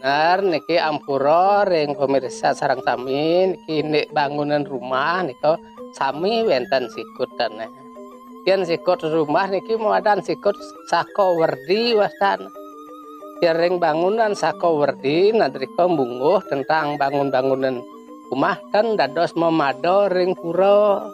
bener niki ampura ring pemirsa sareng sami niki nek bangunan rumah nika sami wenten sikut dan yen sikut rumah niki muadan sikut saka werdi wastan ring bangunan saka werdi nadrika mbungguh tentang bangunan rumah dan dados memado ring pura.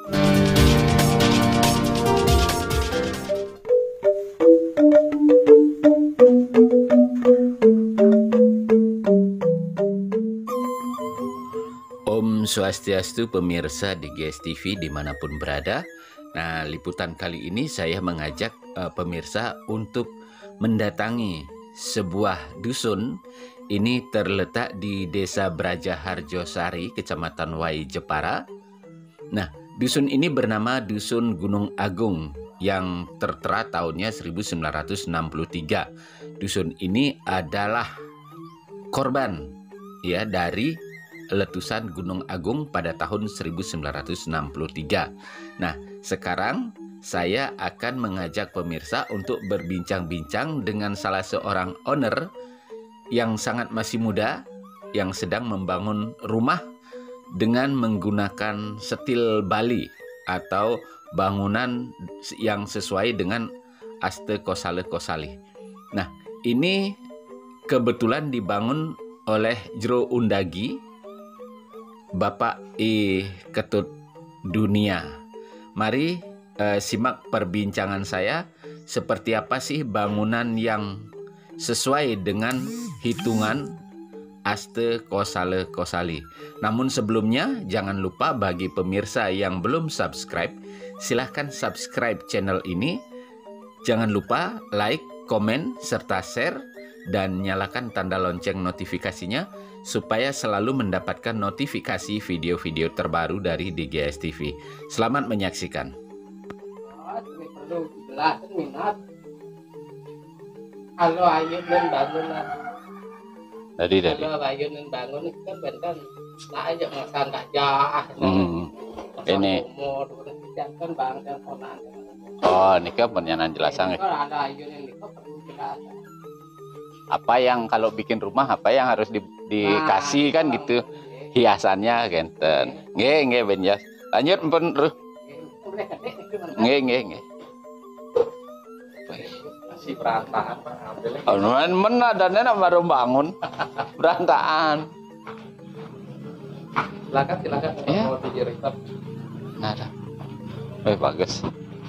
Om Swastiastu pemirsa di GSTV dimanapun berada. Nah, liputan kali ini saya mengajak pemirsa untuk mendatangi sebuah dusun. Ini terletak di Desa Brajaharjosari, Kecamatan Wai Jepara. Nah, dusun ini bernama Dusun Gunung Agung yang tertera tahunnya 1963. Dusun ini adalah korban ya dari letusan Gunung Agung pada tahun 1963. Nah, sekarang saya akan mengajak pemirsa untuk berbincang-bincang dengan salah seorang owner yang sangat masih muda, yang sedang membangun rumah dengan menggunakan stil Bali atau bangunan yang sesuai dengan Aste Kosale Kosali. Nah, ini kebetulan dibangun oleh Jero Undagi, Bapak I Ketut Dunia. Mari simak perbincangan saya seperti apa sih bangunan yang sesuai dengan hitungan Aste Kosale Kosali. Namun sebelumnya jangan lupa bagi pemirsa yang belum subscribe, silahkan subscribe channel ini. Jangan lupa like, komen, serta share dan nyalakan tanda lonceng notifikasinya supaya selalu mendapatkan notifikasi video-video terbaru dari DGS TV. Selamat menyaksikan. Halo ayo bangun. Tadi. Halo ayo bangun kan benten. Nah aja makan tak jah. Ini. Kan bang teleponan. Oh, ini kan penyanan jelasan. Ada ayo nika perlu jelasan. Apa yang kalau bikin rumah apa yang harus dikasih kan gitu hiasannya genten. Nggih benjas. Lanjut pun ruh. Nggih. Masih berantakan Pak. Alhamdulillah. Men adanya baru bangun. Berantakan. Silakan ya. Mau dijelaskan. Nah, bagus.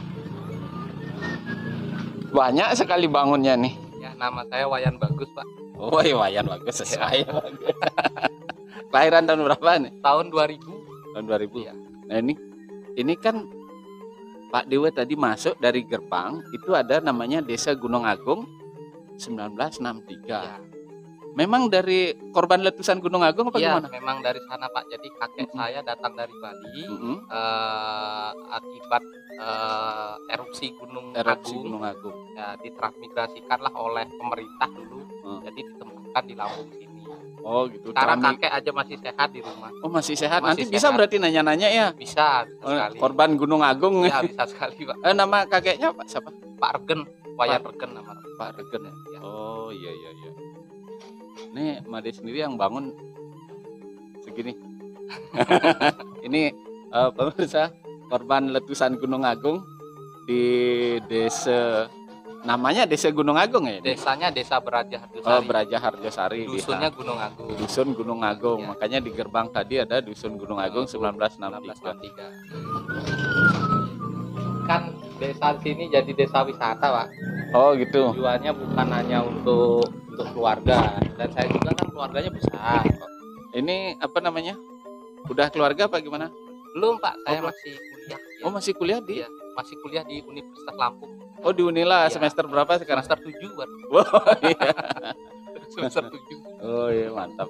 Banyak sekali bangunnya nih. Ya, nama saya Wayan Bagus, Pak. Oh, Wayan Bagus sesuai. Kelahiran tahun berapa nih? Tahun 2000. Tahun 2000. Ya. Nah, ini kan Pak Dewa tadi masuk dari gerbang, itu ada namanya Desa Gunung Agung 1963. Ya. Memang dari korban letusan Gunung Agung apa ya, gimana? Memang dari sana Pak. Jadi kakek saya datang dari Bali akibat erupsi Gunung Agung. Ya, ditransmigrasikanlah oleh pemerintah dulu. Jadi ditempatkan di Lampung sini. Oh gitu. Sekarang kakek aja masih sehat di rumah. Oh masih sehat. Masih Nanti bisa sehat. berarti nanya-nanya ya? Bisa sekali. Korban Gunung Agung. Ya bisa sekali Pak. Nama kakeknya Pak siapa? Pak Regen. Wayan Regen nama. Pak Regen. Ya. Oh iya. Nih Made sendiri yang bangun segini. Ini pemirsa korban letusan Gunung Agung di desa. Namanya Desa Gunung Agung ya? Desanya Desa Brajaharjosari. Oh, Brajaharjosari. Dusunnya Gunung Agung. Dusun Gunung Agung. Ya. Makanya di gerbang tadi ada Dusun Gunung Agung 1963. Kan desa sini jadi desa wisata, Pak. Oh, gitu. Tujuannya bukan hanya untuk keluarga. Dan saya juga kan keluarganya besar. Ini apa namanya? Udah keluarga apa gimana? Belum, Pak. Saya masih kuliah. Ya. Oh, masih kuliah di? Ya, masih kuliah di Universitas Lampung. Oh di Unila ya. Semester berapa sekarang? Semester 7 baru. Oh iya. Semester 7. Oh iya mantap.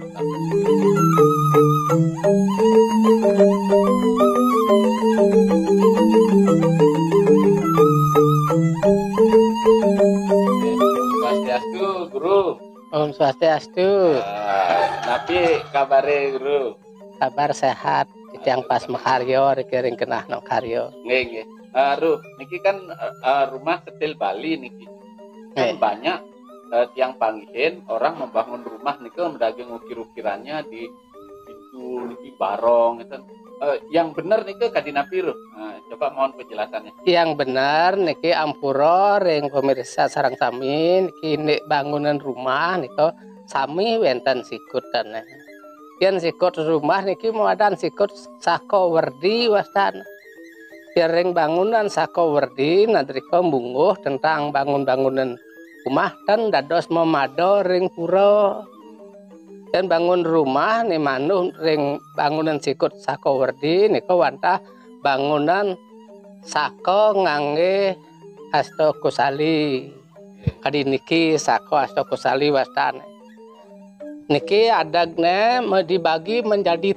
Swastiastu Guru. Om Swastiastu. Tapi kabare Guru. Kabar sehat. Yang pas makaryo ring kenah no karyo. Nggih. Ruh, niki kan rumah setil Bali niki. Kan banyak tiang panggihin orang membangun rumah niku mendaging ukir-ukirannya di itu niki barong itu. Yang benar niku kadina piruh. Coba mohon penjelasannya. Yang benar niki ampura ring pemirsa sareng sami niki nek bangunan rumah niko sami wenten sikutan. Yen sikut rumah niki muadan sikut sako werdi wastan. Ring bangunan sako werdi nadrika mbungguh tentang bangun-bangunan rumah dan dados memado ring pura. Dan bangun rumah nih manu ring bangunan sikut sako werdi niko wantah bangunan sako ngangge asto kusali. Kadi niki sako asto kusali wastan. Niki adagne mau dibagi menjadi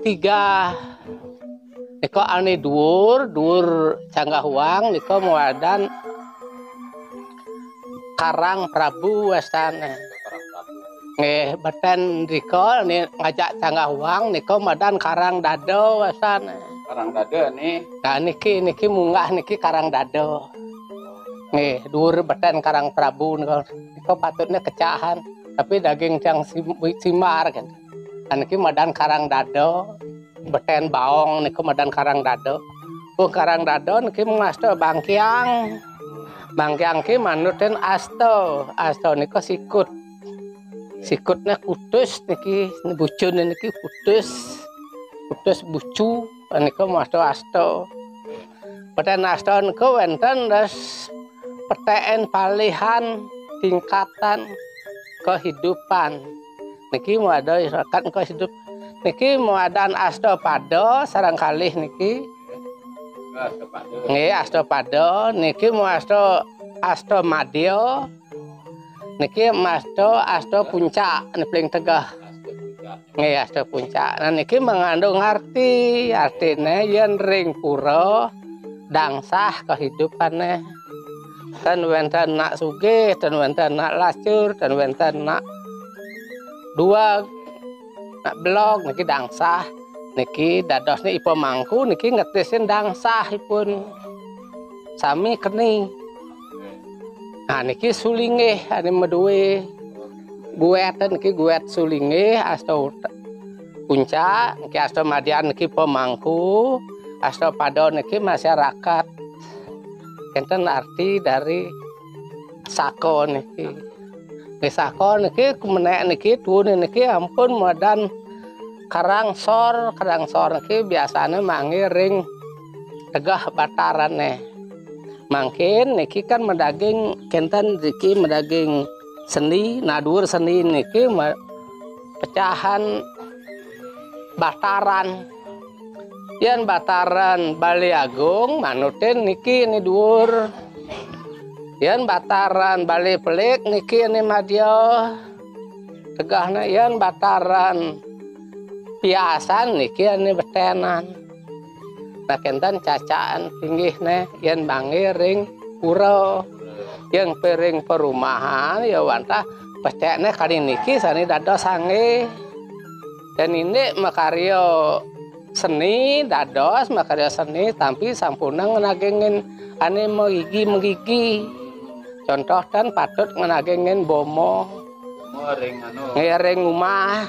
3. Niko ane dur canggah uang niko muadan Karang Prabu wastane. Beten riko nih ngajak canggah uang niko madan Karang Dado wastane. Karang Dado nih. Nah niki munggah niki Karang Dado. Dur beten Karang Prabu niko patutnya kecahan. Tapi daging yang simar kan. Niki madan Karang Dado. Beten baong niku madan Karang Dado. Karang Dado niki mengasto bangkiang. Bangkiang ki manuten asto niku sikut. Sikutnya kudus niki bucun niki kudus bucu niku asto. Beten asto niku wenten res peten palihan tingkatan kehidupan. Niki muada irakan kehidup. Niki muadan asto pado sarang kalih niki. Asto pado niki muasto asto madya. Niki asto puncak nih paling tegah. Asto puncak. Nah niki mengandung artinya yen ring pura dangsah kehidupannya. Dan wenten nak sugih, dan wenten nak lacur, dan wenten nak dua nak blog niki dangsah. Niki dadosnya ipo mangku niki ngetesin dangsahipun sami keni. Nah niki sulinge ane meduwe guet niki guet sulinge asto puncak niki asto madian niki pemangku asto pado niki masyarakat. Enten arti dari sako niki. Sako niki kumenek niki tuh niki ampun madan Karang sor niki biasanya mangi ring tegah bataran Mungkin niki kan medaging kenten niki medaging seni nadur seni niki pecahan bataran. Yen bataran Bali Agung manuten niki ini dhuwur. Yen bataran Bali Pelik niki ini madya. Tegahna yen bataran Piasan niki ini betenan. Nah kenten cacaan pinggihne yen bangi ring pura. Yang piring perumahan ya wantah pecekne kali niki sani dados sange. Dan ini makarya seni dados makarya seni tapi sampuna ngenagengin ane menggigi. Contoh dan patut ngenagengin bomo. Ring ring rumah.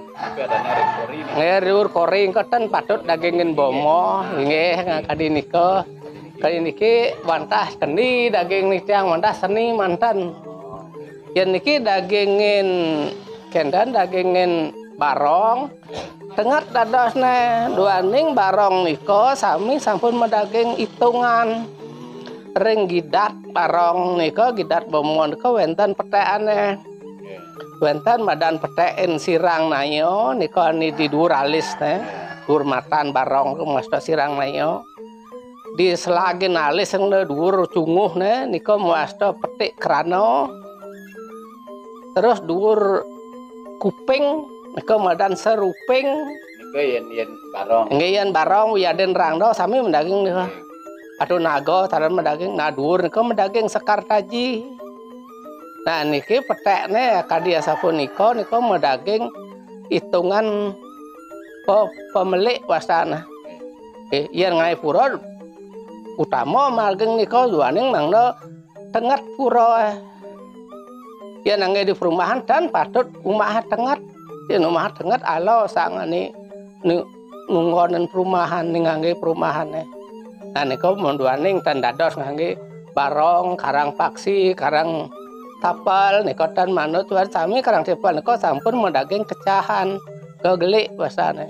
Ngerur koring keten patut dagingin bomo nggih kadi nika. Kali niki wantah seni daging niki yang wantah seni mantan. Yen niki dagingin kendan dagingin barong tengah dadosne duaning barong niko sami sampun medaging itungan ring gidat barong niko gidat bomo niko wenten peteane. Wenten madan peteen sirang nayo niko ni di dhuwur alis dhuwur matan barong masta sirang nayo di selagin alis yang dhuwur cunguh niko masta petik krana terus dhuwur kuping niko madan seruping niko yen barong yen barong wiyaden rangdo sami mendaging niko aduh nago taran mendaging nah dhuwur niko mendaging sekar taji. Nah niki petekne kadia sapunika niko medaging hitungan pemilik wastana. Yen ngai pura utama margeng niko juaning mangno tenget pura. ya nange di perumahan dan patut rumah tengah di rumah tengah alo sangani nunggonen perumahan ngangge perumahane. Nah niko monduaning tan dados ngangge barong karang paksi karang tapal niko tan manut war sami karang tapal niko sampun modaging kecahan kegelik basane.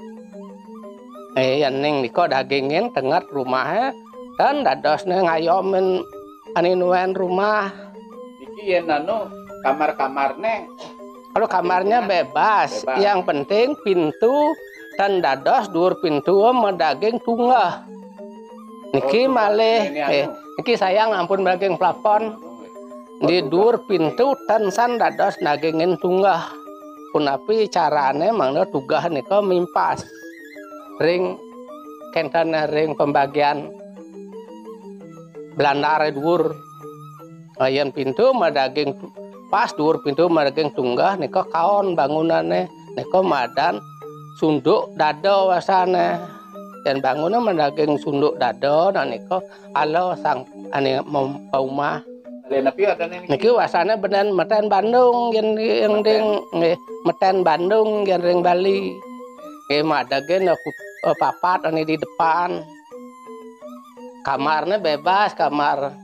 Yan ning niko dagingin tengah rumahnya dan dadosnya ngayomen aninuen rumah. Iki yen anu kamar-kamarnya. Kalau kamarnya bebas. Yang penting pintu dan dados dur pintu medaging tunggah. Niki malih niki sayang ampun daging plafon. Di dur pintu dan san dados dagingin tunggah. Punapi carane mangda tugah nika mimpas. Ring kentana ring pembagian belandare dur. Ayan pintu madaging pas dur pintu madaging tunggah nika kaon bangunane nika madan sunduk dado wasane dan bangunnya madaging sunduk dado dan nika alo sang ane paumah niki wasane benen meten Bandung yang ding meten Bandung yang ring Bali madaging papat ane di depan kamarnya bebas kamar.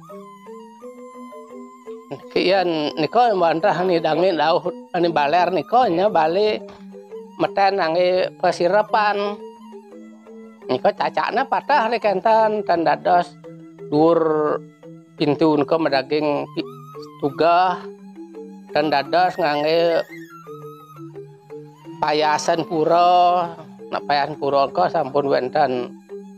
Kian niko bantah ni dangin dauh ani baler niko nya bali meten ange pasirapan niko cacakna patah ni kenten tan dados dur pintu niko medaging tugah dan dados ngangge payasan pura nak payasan pura ko sampun wenten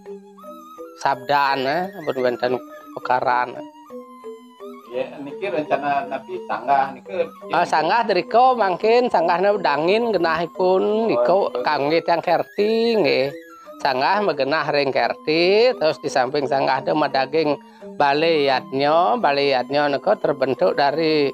sabdan sampun wenten pekaran. Ya, niki rencana napi sanggah niki. Sanggah deriko mangkin sanggahna dangin genahipun niko kangge tang kerti nggih. Sanggah megenah ring kerti terus di samping sanggah ada madaging baleyatnya niko terbentuk dari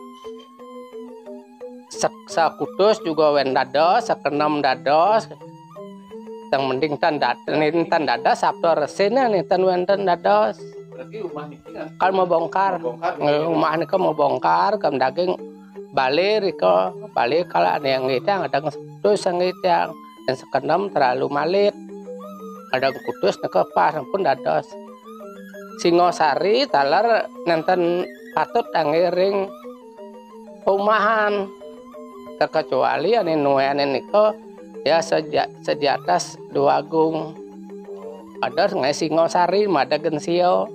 sakutus juga wen dados sakenem dados yang mending tan dados sabtu resina nih tan wenten dados. Berarti rumah niki kan mau bongkar rumah niko mau bongkar kam daging balik riko balik kalau ada yang ngitang ada kutus yang ngitang dan sekenam terlalu malit ada kutus niko pas pun dados Singosari talar nenten patut angiring perumahan terkecuali ane nueane niko ya sejatas dua agung ada ngai Singosari madagen sio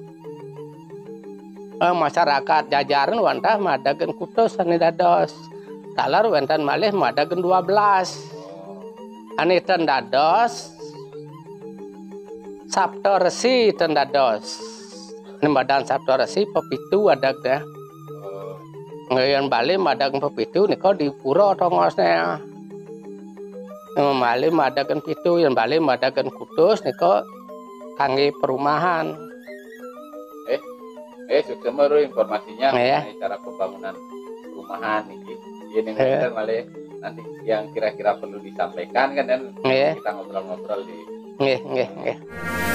masyarakat jajaran wantah madagen kutus ane dados talar wenten malih madagen 12 ane ten dados Sabtu Resi ten dados ane badan Sabtu Resi pepitu adagna ngayan bali madagen pepitu niko di pura tongosnya bali madagen pitu yang bali madagen kutus niko kangge perumahan. Sukses meru informasinya mengenai cara pembangunan perumahan ini. Ini malah nanti yang kira-kira perlu disampaikan kan dan kita ngobrol-ngobrol di. Nggih.